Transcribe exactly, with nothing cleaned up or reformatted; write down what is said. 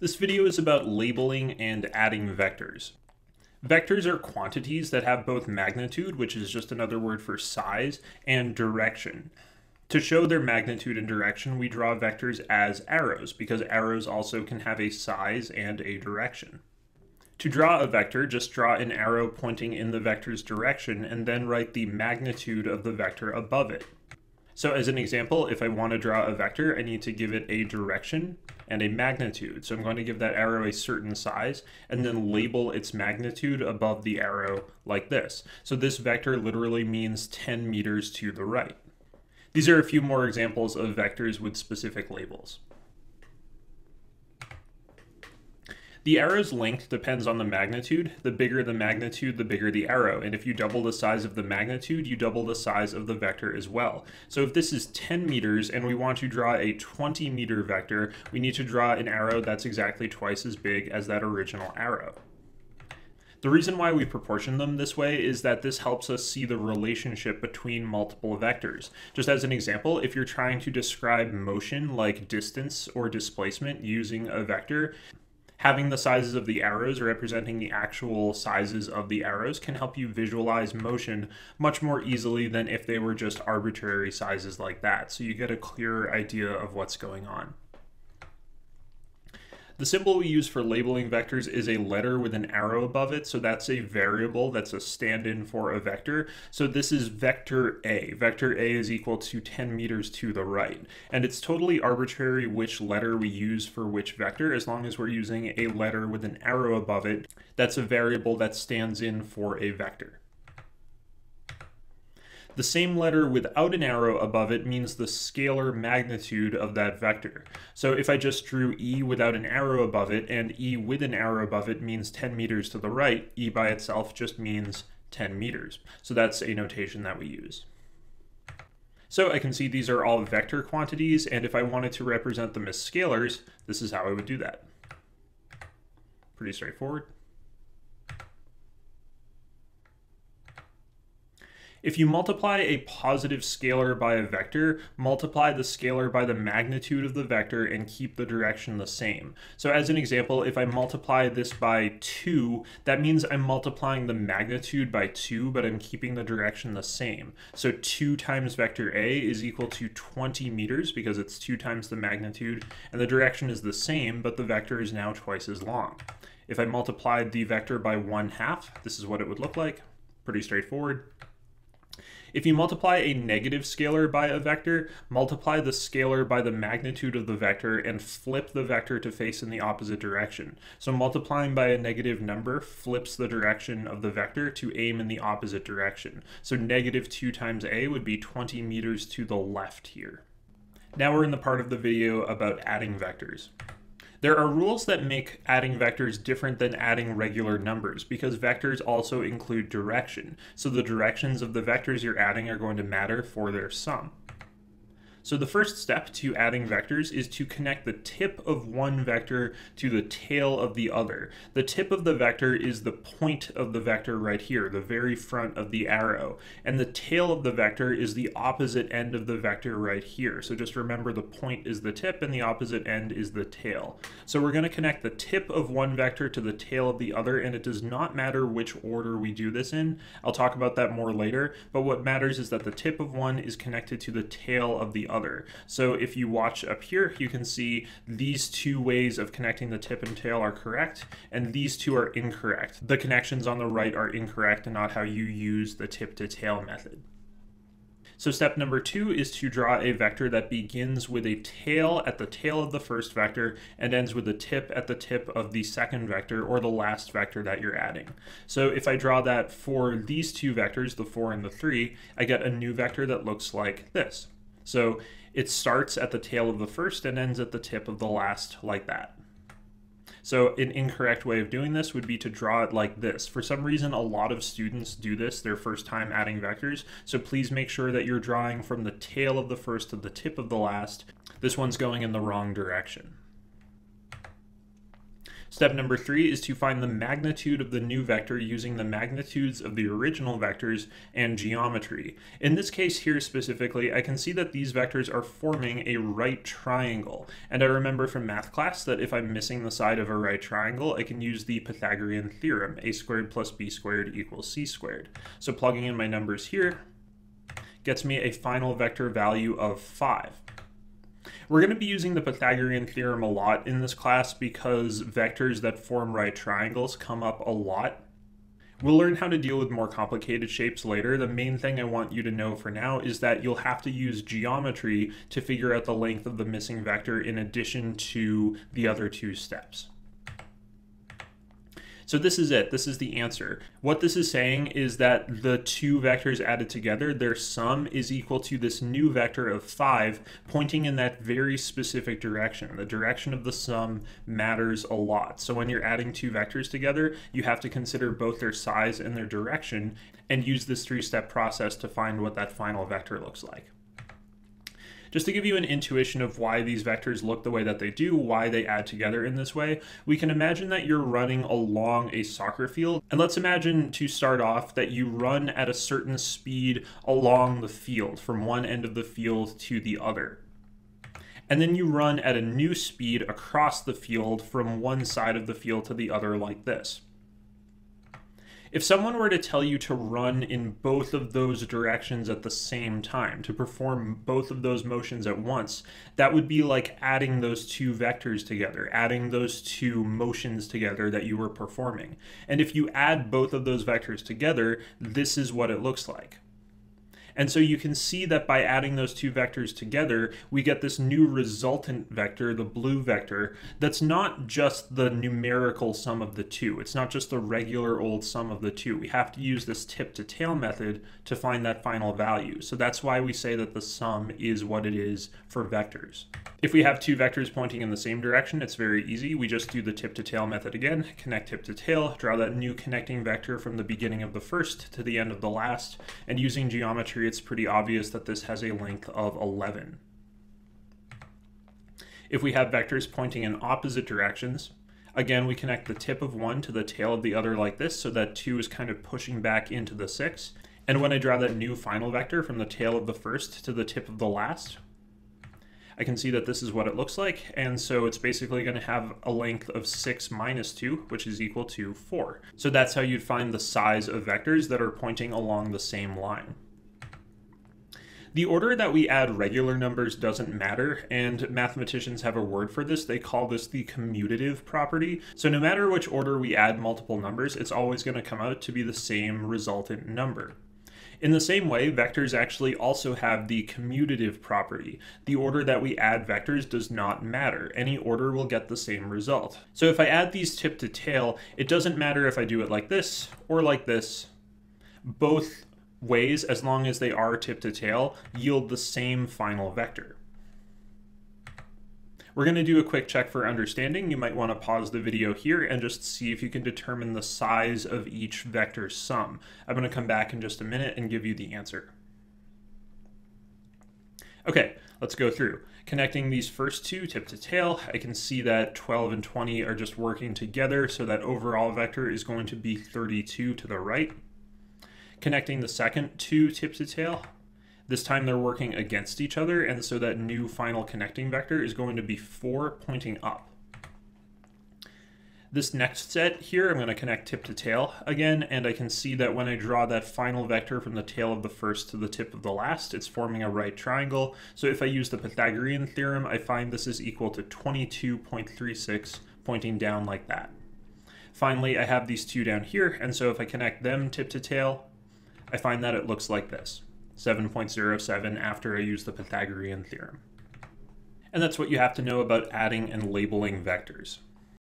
This video is about labeling and adding vectors. Vectors are quantities that have both magnitude, which is just another word for size, and direction. To show their magnitude and direction, we draw vectors as arrows, because arrows also can have a size and a direction. To draw a vector, just draw an arrow pointing in the vector's direction, and then write the magnitude of the vector above it. So as an example, if I want to draw a vector, I need to give it a direction and a magnitude. So I'm going to give that arrow a certain size and then label its magnitude above the arrow like this. So this vector literally means ten meters to the right. These are a few more examples of vectors with specific labels. The arrow's length depends on the magnitude. The bigger the magnitude, the bigger the arrow. And if you double the size of the magnitude, you double the size of the vector as well. So if this is ten meters and we want to draw a twenty meter vector, we need to draw an arrow that's exactly twice as big as that original arrow. The reason why we proportion them this way is that this helps us see the relationship between multiple vectors. Just as an example, if you're trying to describe motion like distance or displacement using a vector, having the sizes of the arrows representing the actual sizes of the arrows can help you visualize motion much more easily than if they were just arbitrary sizes like that. So you get a clearer idea of what's going on. The symbol we use for labeling vectors is a letter with an arrow above it. So that's a variable, that's a stand-in for a vector. So this is vector A. Vector A is equal to ten meters to the right. And it's totally arbitrary which letter we use for which vector, as long as we're using a letter with an arrow above it. That's a variable that stands in for a vector. The same letter without an arrow above it means the scalar magnitude of that vector. So if I just drew E without an arrow above it, and E with an arrow above it means ten meters to the right, E by itself just means ten meters. So that's a notation that we use. So I can see these are all vector quantities, and if I wanted to represent them as scalars, this is how I would do that. Pretty straightforward. If you multiply a positive scalar by a vector, multiply the scalar by the magnitude of the vector and keep the direction the same. So as an example, if I multiply this by two, that means I'm multiplying the magnitude by two, but I'm keeping the direction the same. So two times vector A is equal to twenty meters because it's two times the magnitude, and the direction is the same, but the vector is now twice as long. If I multiplied the vector by one half, this is what it would look like. Pretty straightforward. If you multiply a negative scalar by a vector, multiply the scalar by the magnitude of the vector and flip the vector to face in the opposite direction. So multiplying by a negative number flips the direction of the vector to aim in the opposite direction. So negative two times A would be twenty meters to the left here. Now we're in the part of the video about adding vectors. There are rules that make adding vectors different than adding regular numbers because vectors also include direction. So the directions of the vectors you're adding are going to matter for their sum. So the first step to adding vectors is to connect the tip of one vector to the tail of the other. The tip of the vector is the point of the vector right here, the very front of the arrow. And the tail of the vector is the opposite end of the vector right here. So just remember the point is the tip and the opposite end is the tail. So we're going to connect the tip of one vector to the tail of the other, and it does not matter which order we do this in. I'll talk about that more later, but what matters is that the tip of one is connected to the tail of the other. Other. So if you watch up here, you can see these two ways of connecting the tip and tail are correct, and these two are incorrect. The connections on the right are incorrect and not how you use the tip to tail method. So step number two is to draw a vector that begins with a tail at the tail of the first vector and ends with a tip at the tip of the second vector or the last vector that you're adding. So if I draw that for these two vectors, the four and the three, I get a new vector that looks like this. So it starts at the tail of the first and ends at the tip of the last like that. So an incorrect way of doing this would be to draw it like this. For some reason, a lot of students do this their first time adding vectors. So please make sure that you're drawing from the tail of the first to the tip of the last. This one's going in the wrong direction. Step number three is to find the magnitude of the new vector using the magnitudes of the original vectors and geometry. In this case here specifically, I can see that these vectors are forming a right triangle. And I remember from math class that if I'm missing the side of a right triangle, I can use the Pythagorean theorem, a squared plus b squared equals c squared. So plugging in my numbers here gets me a final vector value of five. We're going to be using the Pythagorean theorem a lot in this class because vectors that form right triangles come up a lot. We'll learn how to deal with more complicated shapes later. The main thing I want you to know for now is that you'll have to use geometry to figure out the length of the missing vector in addition to the other two steps. So this is it. This is the answer. What this is saying is that the two vectors added together, their sum is equal to this new vector of five pointing in that very specific direction. The direction of the sum matters a lot. So when you're adding two vectors together, you have to consider both their size and their direction and use this three-step process to find what that final vector looks like. Just to give you an intuition of why these vectors look the way that they do, why they add together in this way, we can imagine that you're running along a soccer field. And let's imagine to start off that you run at a certain speed along the field, from one end of the field to the other. And then you run at a new speed across the field from one side of the field to the other like this. If someone were to tell you to run in both of those directions at the same time, to perform both of those motions at once, that would be like adding those two vectors together, adding those two motions together that you were performing. And if you add both of those vectors together, this is what it looks like. And so you can see that by adding those two vectors together, we get this new resultant vector, the blue vector, that's not just the numerical sum of the two. It's not just the regular old sum of the two. We have to use this tip-to-tail method to find that final value. So that's why we say that the sum is what it is for vectors. If we have two vectors pointing in the same direction, it's very easy. We just do the tip-to-tail method again, connect tip-to-tail, draw that new connecting vector from the beginning of the first to the end of the last, and using geometry, it's pretty obvious that this has a length of eleven. If we have vectors pointing in opposite directions, again, we connect the tip of one to the tail of the other like this, so that two is kind of pushing back into the six. And when I draw that new final vector from the tail of the first to the tip of the last, I can see that this is what it looks like, and so it's basically going to have a length of six minus two, which is equal to four. So that's how you'd find the size of vectors that are pointing along the same line. The order that we add regular numbers doesn't matter, and mathematicians have a word for this. They call this the commutative property. So no matter which order we add multiple numbers, it's always going to come out to be the same resultant number. In the same way, vectors actually also have the commutative property. The order that we add vectors does not matter. Any order will get the same result. So if I add these tip to tail, it doesn't matter if I do it like this or like this. Both ways, as long as they are tip to tail, yield the same final vector. We're going to do a quick check for understanding. You might want to pause the video here and just see if you can determine the size of each vector sum. I'm going to come back in just a minute and give you the answer. Okay, let's go through. Connecting these first two tip to tail, I can see that twelve and twenty are just working together, so that overall vector is going to be thirty-two to the right. Connecting the second two tip to tail, this time they're working against each other, and so that new final connecting vector is going to be four pointing up. This next set here, I'm going to connect tip to tail again, and I can see that when I draw that final vector from the tail of the first to the tip of the last, it's forming a right triangle. So if I use the Pythagorean theorem, I find this is equal to twenty-two point three six pointing down like that. Finally, I have these two down here, and so if I connect them tip to tail, I find that it looks like this, seven point zero seven after I use the Pythagorean theorem. And that's what you have to know about adding and labeling vectors.